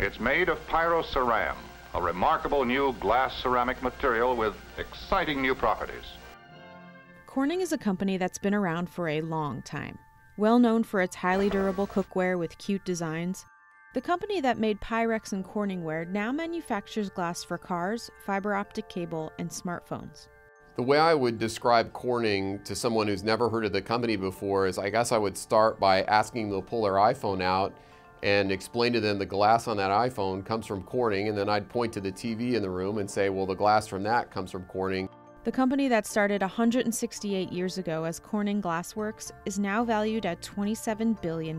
It's made of pyroceram, a remarkable new glass ceramic material with exciting new properties. Corning is a company that's been around for a long time. Well known for its highly durable cookware with cute designs, the company that made Pyrex and Corningware now manufactures glass for cars, fiber optic cable, and smartphones. The way I would describe Corning to someone who's never heard of the company before is I guess I would start by asking them to pull their iPhone out and explain to them the glass on that iPhone comes from Corning, and then I'd point to the TV in the room and say, well, the glass from that comes from Corning. The company that started 168 years ago as Corning Glassworks is now valued at $27 billion.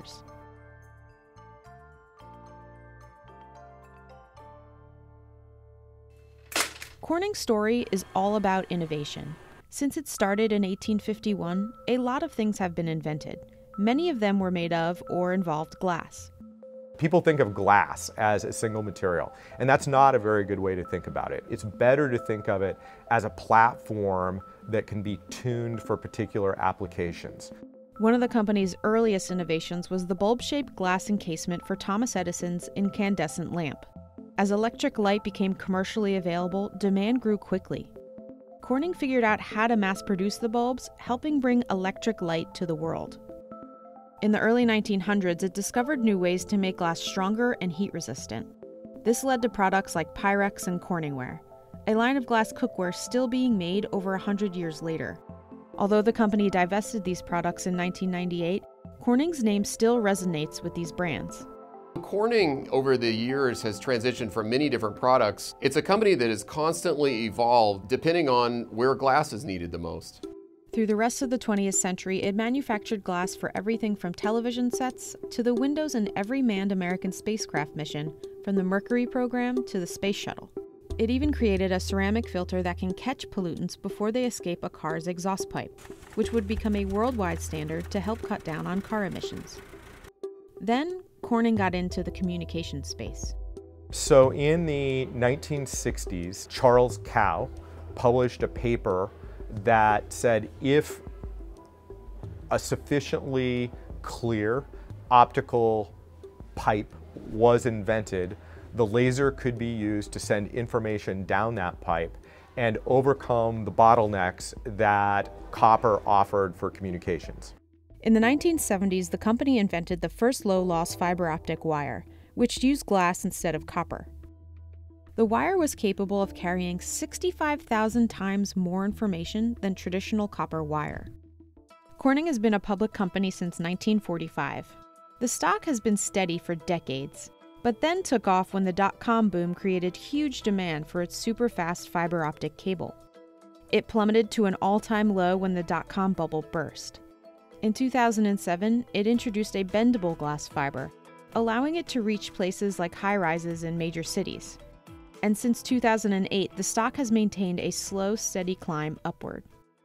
Corning's story is all about innovation. Since it started in 1851, a lot of things have been invented. Many of them were made of or involved glass. People think of glass as a single material, and that's not a very good way to think about it. It's better to think of it as a platform that can be tuned for particular applications. One of the company's earliest innovations was the bulb-shaped glass encasement for Thomas Edison's incandescent lamp. As electric light became commercially available, demand grew quickly. Corning figured out how to mass-produce the bulbs, helping bring electric light to the world. In the early 1900s, it discovered new ways to make glass stronger and heat-resistant. This led to products like Pyrex and Corningware, a line of glass cookware still being made over 100 years later. Although the company divested these products in 1998, Corning's name still resonates with these brands. Corning, over the years, has transitioned from many different products. It's a company that has constantly evolved depending on where glass is needed the most. Through the rest of the 20th century, it manufactured glass for everything from television sets to the windows in every manned American spacecraft mission, from the Mercury program to the Space Shuttle. It even created a ceramic filter that can catch pollutants before they escape a car's exhaust pipe, which would become a worldwide standard to help cut down on car emissions. Then, Corning got into the communication space. So in the 1960s, Charles Kao published a paper that said if a sufficiently clear optical pipe was invented, the laser could be used to send information down that pipe and overcome the bottlenecks that copper offered for communications. In the 1970s, the company invented the first low-loss fiber optic wire, which used glass instead of copper. The wire was capable of carrying 65,000 times more information than traditional copper wire. Corning has been a public company since 1945. The stock has been steady for decades, but then took off when the dot-com boom created huge demand for its super-fast fiber optic cable. It plummeted to an all-time low when the dot-com bubble burst. In 2007, it introduced a bendable glass fiber, allowing it to reach places like high-rises in major cities. And since 2008, the stock has maintained a slow, steady climb upward.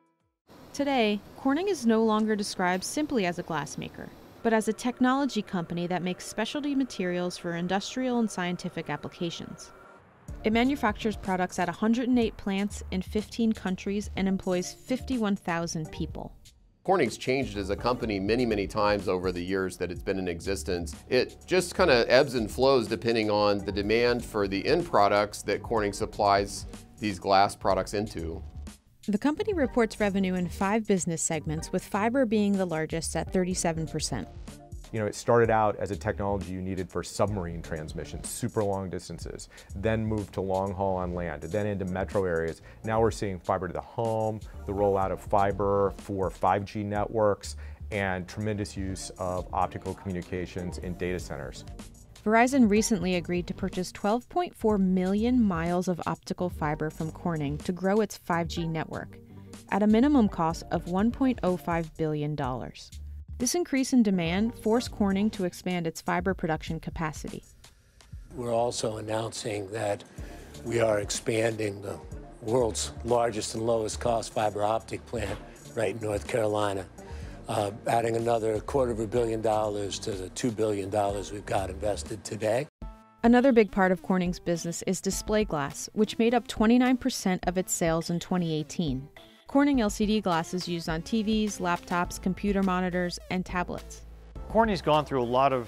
Today, Corning is no longer described simply as a glassmaker, but as a technology company that makes specialty materials for industrial and scientific applications. It manufactures products at 108 plants in 15 countries and employs 51,000 people. Corning's changed as a company many, many times over the years that it's been in existence. It just kind of ebbs and flows depending on the demand for the end products that Corning supplies these glass products into. The company reports revenue in 5 business segments, with fiber being the largest at 37%. You know, it started out as a technology you needed for submarine transmissions, super long distances, then moved to long haul on land, then into metro areas. Now we're seeing fiber to the home, the rollout of fiber for 5G networks, and tremendous use of optical communications in data centers. Verizon recently agreed to purchase 12.4 million miles of optical fiber from Corning to grow its 5G network, at a minimum cost of $1.05 billion. This increase in demand forced Corning to expand its fiber production capacity. We're also announcing that we are expanding the world's largest and lowest cost fiber optic plant right in North Carolina, adding another $250 million to the $2 billion we've got invested today. Another big part of Corning's business is display glass, which made up 29% of its sales in 2018. Corning LCD glass is used on TVs, laptops, computer monitors, and tablets. Corning's gone through a lot of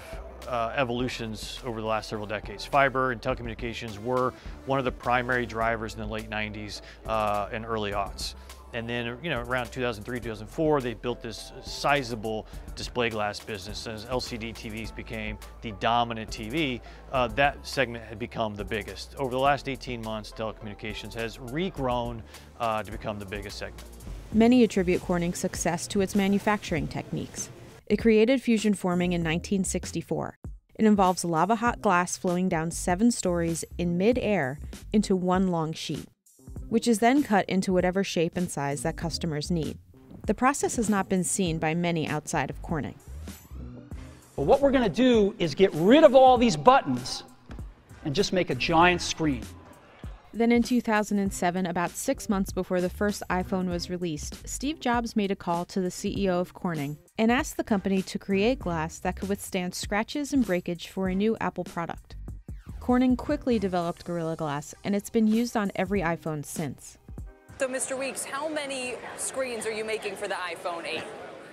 evolutions over the last several decades. Fiber and telecommunications were one of the primary drivers in the late 90s and early aughts. And then, around 2003, 2004, they built this sizable display glass business. As LCD TVs became the dominant TV, that segment had become the biggest. Over the last 18 months, telecommunications has regrown to become the biggest segment. Many attribute Corning's success to its manufacturing techniques. It created fusion forming in 1964. It involves lava-hot glass flowing down 7 stories in mid-air into one long sheet, which is then cut into whatever shape and size that customers need. The process has not been seen by many outside of Corning. Well, what we're going to do is get rid of all these buttons and just make a giant screen. Then in 2007, about 6 months before the first iPhone was released, Steve Jobs made a call to the CEO of Corning and asked the company to create glass that could withstand scratches and breakage for a new Apple product. Corning quickly developed Gorilla Glass, and it's been used on every iPhone since. So, Mr. Weeks, how many screens are you making for the iPhone 8?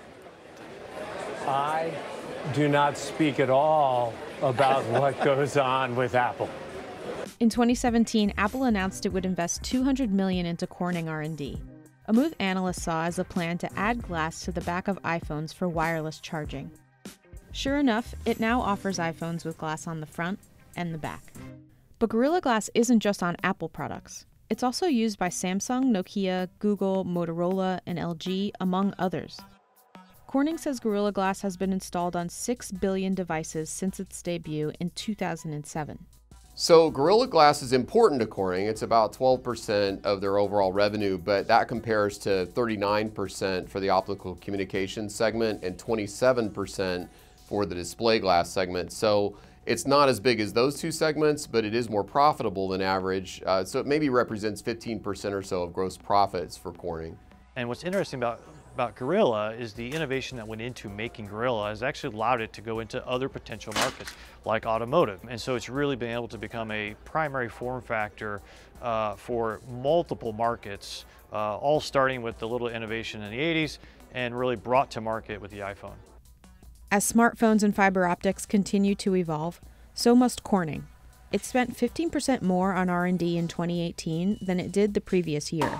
I do not speak at all about what goes on with Apple. In 2017, Apple announced it would invest $200 million into Corning R&D, a move analysts saw as a plan to add glass to the back of iPhones for wireless charging. Sure enough, it now offers iPhones with glass on the front and the back. But Gorilla Glass isn't just on Apple products. It's also used by Samsung, Nokia, Google, Motorola, and LG, among others. Corning says Gorilla Glass has been installed on 6 billion devices since its debut in 2007. So Gorilla Glass is important to Corning. It's about 12% of their overall revenue, but that compares to 39% for the optical communications segment and 27% for the display glass segment. So it's not as big as those two segments, but it is more profitable than average. So it maybe represents 15% or so of gross profits for Corning. And what's interesting about Gorilla is the innovation that went into making Gorilla has actually allowed it to go into other potential markets like automotive. And so it's really been able to become a primary form factor for multiple markets, all starting with the little innovation in the 80s and really brought to market with the iPhone. As smartphones and fiber optics continue to evolve, so must Corning. It spent 15% more on R&D in 2018 than it did the previous year.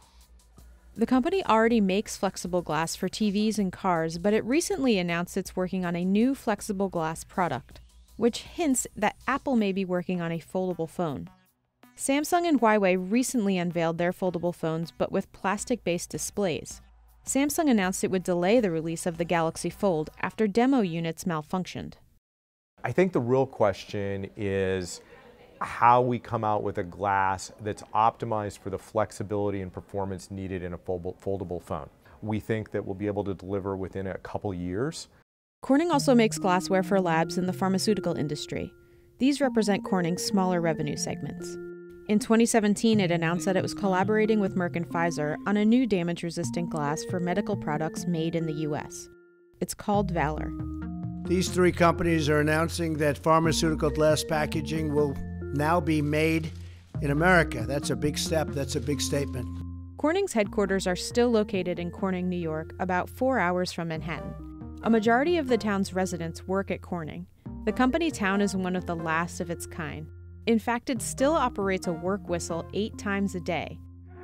The company already makes flexible glass for TVs and cars, but it recently announced it's working on a new flexible glass product, which hints that Apple may be working on a foldable phone. Samsung and Huawei recently unveiled their foldable phones, but with plastic-based displays. Samsung announced it would delay the release of the Galaxy Fold after demo units malfunctioned. I think the real question is how we come out with a glass that's optimized for the flexibility and performance needed in a foldable phone. We think that we'll be able to deliver within a couple years. Corning also makes glassware for labs in the pharmaceutical industry. These represent Corning's smaller revenue segments. In 2017, it announced that it was collaborating with Merck and Pfizer on a new damage-resistant glass for medical products made in the U.S. It's called Valor. These 3 companies are announcing that pharmaceutical glass packaging will now be made in America. That's a big step. That's a big statement. Corning's headquarters are still located in Corning, New York, about 4 hours from Manhattan. A majority of the town's residents work at Corning. The company town is one of the last of its kind. In fact, it still operates a work whistle 8 times a day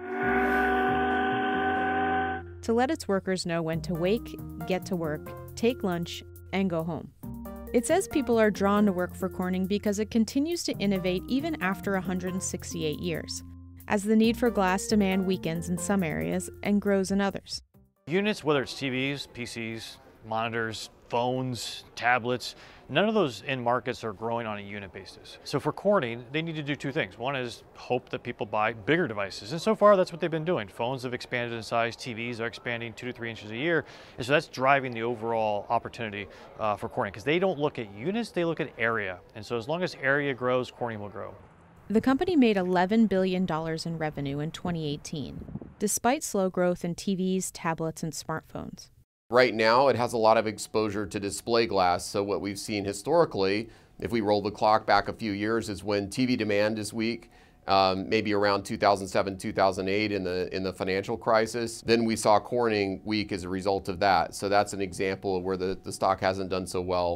to let its workers know when to wake, get to work, take lunch, and go home. It says people are drawn to work for Corning because it continues to innovate even after 168 years, as the need for glass demand weakens in some areas and grows in others. Units, whether it's TVs, PCs, monitors, phones, tablets, none of those end markets are growing on a unit basis. So for Corning, they need to do 2 things. One is hope that people buy bigger devices. And so far, that's what they've been doing. Phones have expanded in size, TVs are expanding 2 to 3 inches a year. And so that's driving the overall opportunity for Corning, because they don't look at units, they look at area. And so as long as area grows, Corning will grow. The company made $11 billion in revenue in 2018, despite slow growth in TVs, tablets, and smartphones. Right now, it has a lot of exposure to display glass. So what we've seen historically, if we roll the clock back a few years, is when TV demand is weak, maybe around 2007, 2008 in the financial crisis. Then we saw Corning weak as a result of that. So that's an example of where the stock hasn't done so well.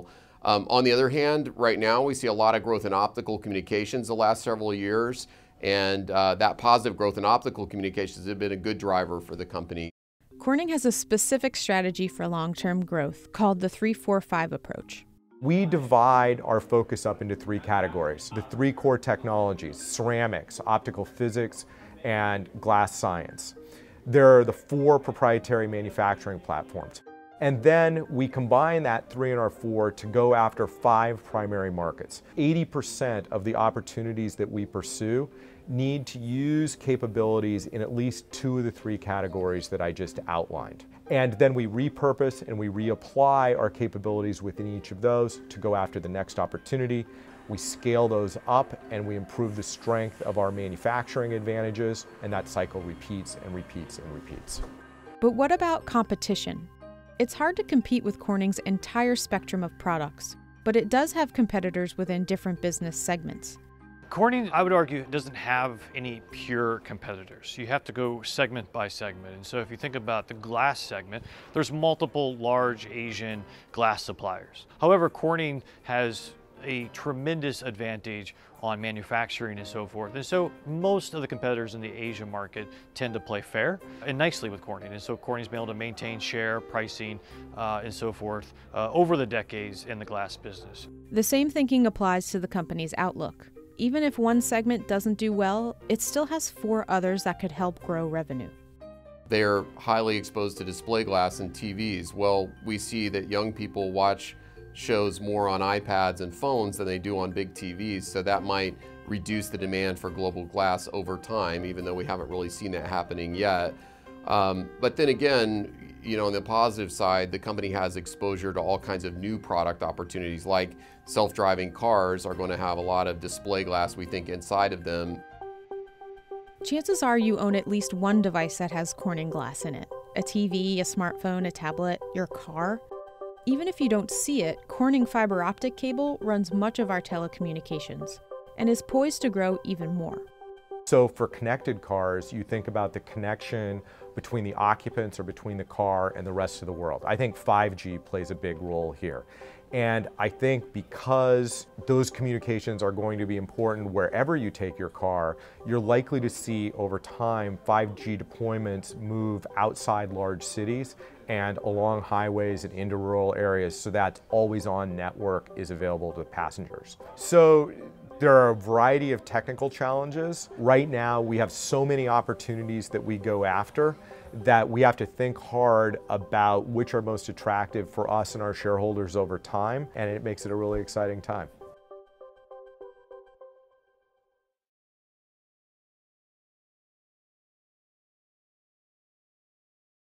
On the other hand, right now we see a lot of growth in optical communications the last several years, and that positive growth in optical communications has been a good driver for the company. Corning has a specific strategy for long-term growth called the 3-4-5 approach. We divide our focus up into 3 categories. The 3 core technologies: ceramics, optical physics, and glass science. There are the 4 proprietary manufacturing platforms. And then we combine that 3 and our 4 to go after 5 primary markets. 80% of the opportunities that we pursue need to use capabilities in at least 2 of the 3 categories that I just outlined. And then we repurpose and we reapply our capabilities within each of those to go after the next opportunity. We scale those up and we improve the strength of our manufacturing advantages, and that cycle repeats and repeats and repeats. But what about competition? It's hard to compete with Corning's entire spectrum of products, but it does have competitors within different business segments. Corning, I would argue, doesn't have any pure competitors. You have to go segment by segment. And so if you think about the glass segment, there's multiple large Asian glass suppliers. However, Corning has a tremendous advantage on manufacturing and so forth. And so most of the competitors in the Asian market tend to play fair and nicely with Corning. And so Corning's been able to maintain share, pricing, and so forth over the decades in the glass business. The same thinking applies to the company's outlook. Even if one segment doesn't do well, it still has 4 others that could help grow revenue. They're highly exposed to display glass and TVs. Well, we see that young people watch shows more on iPads and phones than they do on big TVs, so that might reduce the demand for global glass over time, even though we haven't really seen that happening yet. But then again, you know, on the positive side, the company has exposure to all kinds of new product opportunities, like self-driving cars are going to have a lot of display glass, we think, inside of them. Chances are you own at least one device that has Corning glass in it. A TV, a smartphone, a tablet, your car. Even if you don't see it, Corning fiber optic cable runs much of our telecommunications and is poised to grow even more. So for connected cars, you think about the connection between the occupants or between the car and the rest of the world. I think 5G plays a big role here. And I think because those communications are going to be important wherever you take your car, you're likely to see over time 5G deployments move outside large cities and along highways and into rural areas, so that always-on network is available to passengers. So there are a variety of technical challenges. Right now, we have so many opportunities that we go after that we have to think hard about which are most attractive for us and our shareholders over time, and it makes it a really exciting time.